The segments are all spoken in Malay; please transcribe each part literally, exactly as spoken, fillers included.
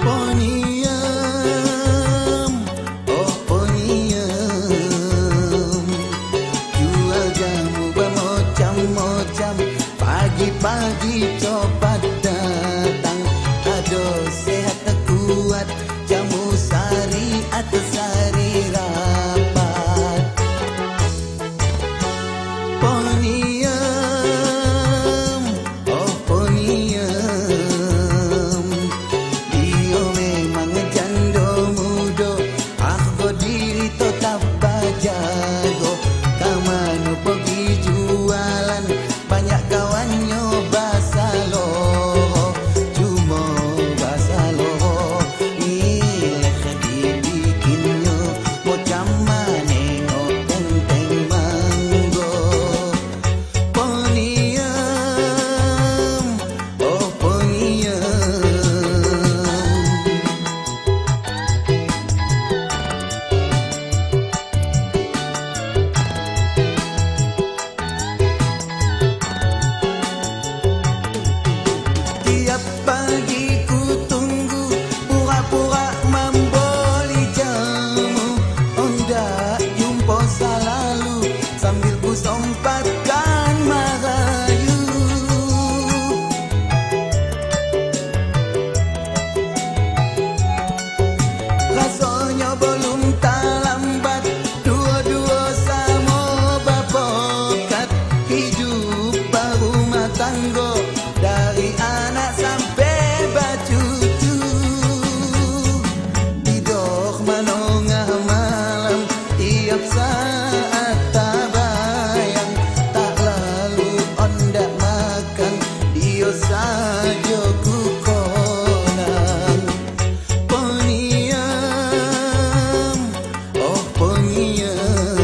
Ponium, oh ponium, jual jamu bermacam-macam. Pagi-pagi coba datang, aduh sehat kuat, jamu sari atau sari rapat. Ponium, oh ponium, dia memang jando muda, ah berdiri tetap bajago. Kamanu pergi jualan, banyak kawannya bahasa loh, cuma bahasa loh. Ileh dibikinnya macam manengok tenteng manggo. Ponium, oh ponium. Tiap pagi ku tunggu, pura-pura membeli jamu. Onda jumpa selalu, sambil ku sompatkan merayu. Rasanya belum tak lambat, dua-dua sama berpokat. Hidup berumah tangga, dari anak sampai bacucu. Tidur menengah malam, tiap saat tak bayang. Tak lalu ondak makan, dia saja ku konang. Ponium, oh ponium.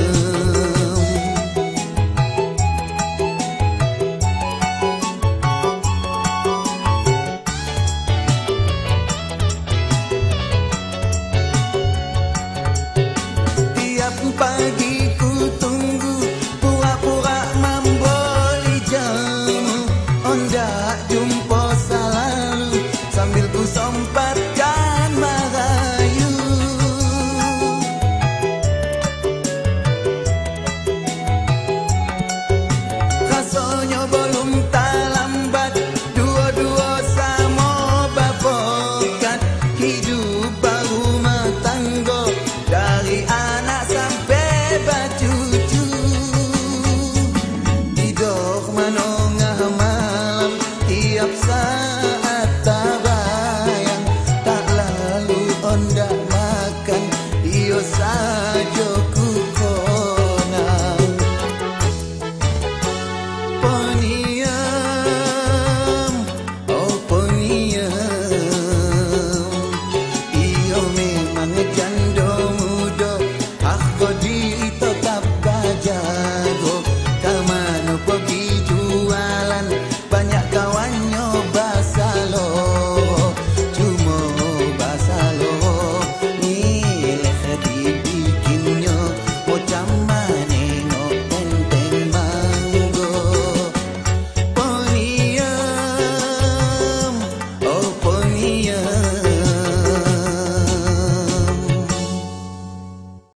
Tiap pagi ku tunggu, pura-pura membeli jamu. Onda jumpa selalu, sambil ku sompat